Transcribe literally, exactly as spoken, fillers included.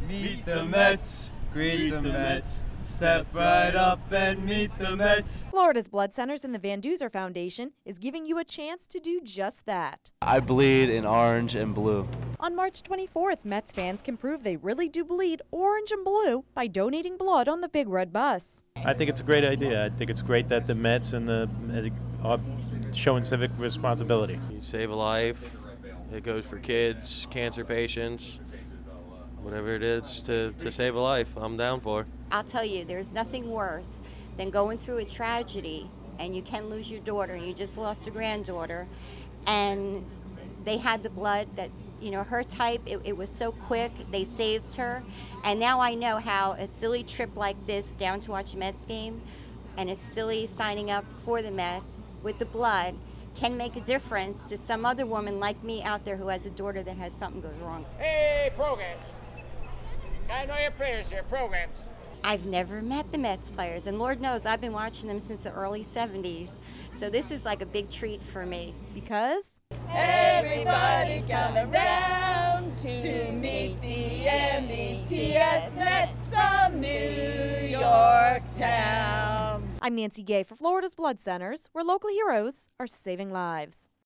Meet the Mets, greet the Mets, step right up and meet the Mets. Florida's Blood Centers and the Van Duzer Foundation is giving you a chance to do just that. I bleed in orange and blue. On March twenty-fourth, Mets fans can prove they really do bleed orange and blue by donating blood on the Big Red Bus. I think it's a great idea. I think it's great that the Mets and the are showing civic responsibility. You save a life. It goes for kids, cancer patients, whatever it is to, to save a life. I'm down for. I'll tell you, there's nothing worse than going through a tragedy and you can lose your daughter. You just lost a granddaughter, and they had the blood that, you know, her type, it, it was so quick, they saved her. And now I know how a silly trip like this down to watch a Mets game and a silly signing up for the Mets with the blood can make a difference to some other woman like me out there who has a daughter that has something goes wrong. Hey, programs. I know your players here, programs. I've never met the Mets players, and Lord knows I've been watching them since the early seventies. So this is like a big treat for me. Because everybody's come around to meet the M E T S Mets of New York Town. I'm Nancy Gay for Florida's Blood Centers, where local heroes are saving lives.